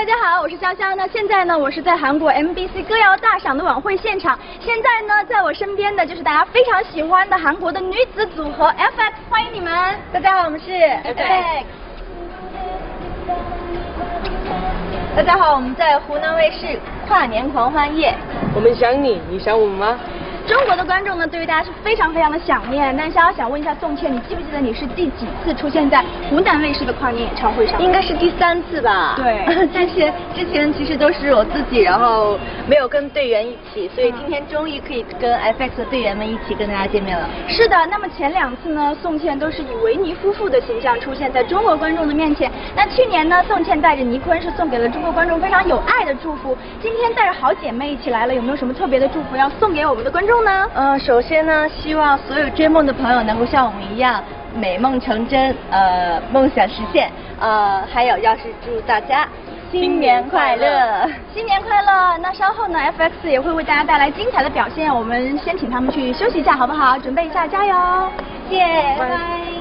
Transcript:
大家好，我是潇潇。那现在呢，我是在韩国 MBC 歌谣大赏的晚会现场。现在呢，在我身边的就是大家非常喜欢的韩国的女子组合 FX， 欢迎你们！大家好，我们是 FX。大家好，我们在湖南卫视跨年狂欢夜。 我们想你，你想我们吗？ 中国的观众呢，对于大家是非常的想念。但是想问一下宋茜，你记不记得你是第几次出现在湖南卫视的跨年演唱会上？ 应该是第3次吧。 对， 之前其实都是我自己，然后没有跟队员一起，所以今天终于可以跟 FX 的队员们一起跟大家见面了。 是的，那么前2次呢，宋茜都是以维尼夫妇的形象出现在中国观众的面前。那去年呢，宋茜带着倪坤是送给了中国观众非常有爱的祝福。今天带着好姐妹一起来了，有没有什么特别的祝福要送给我们的观众呢？ 首先呢，希望所有追梦的朋友能够像我们一样美梦成真，梦想实现。还有要是祝大家新年快乐， 新年快乐！那稍后呢 ，FX 也会为大家带来精彩的表现，我们先请他们去休息一下，好不好？准备一下，加油！谢谢，拜拜。